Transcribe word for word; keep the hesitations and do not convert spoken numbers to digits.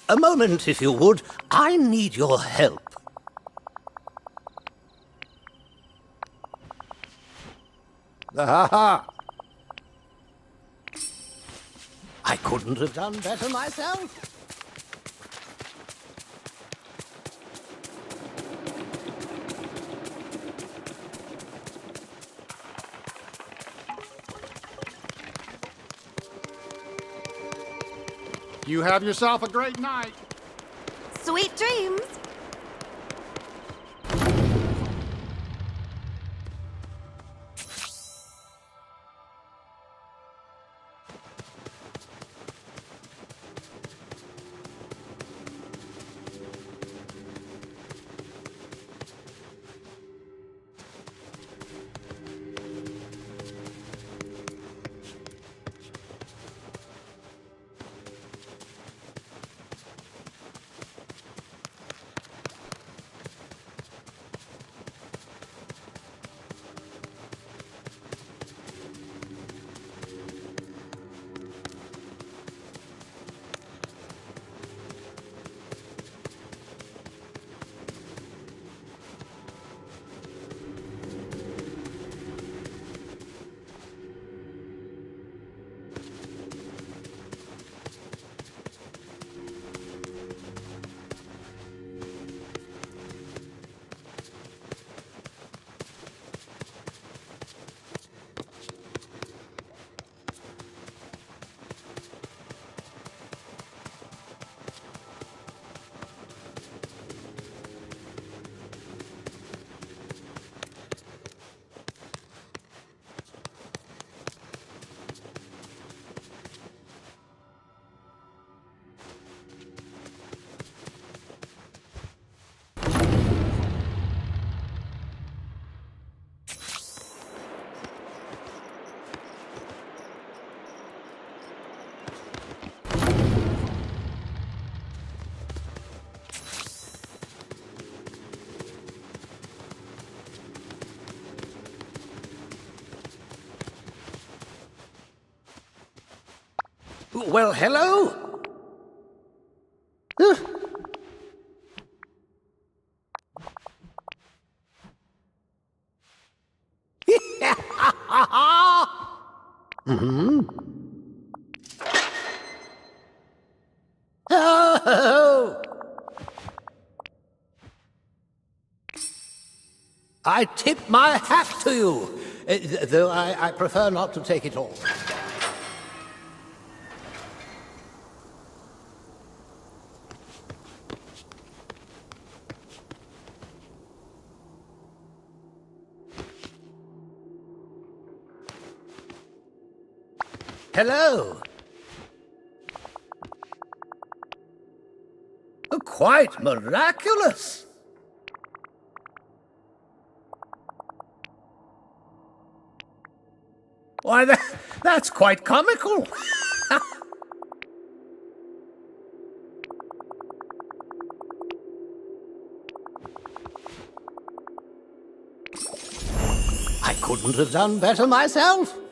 A moment, if you would. I need your help. Ha-ha! I couldn't have done better myself. You have yourself a great night. Sweet dreams. Well, hello? Mm-hmm. Oh! I tip my hat to you, uh, though I, I prefer not to take it all. Hello. Oh, quite miraculous. Why, that, that's quite comical. I couldn't have done better myself.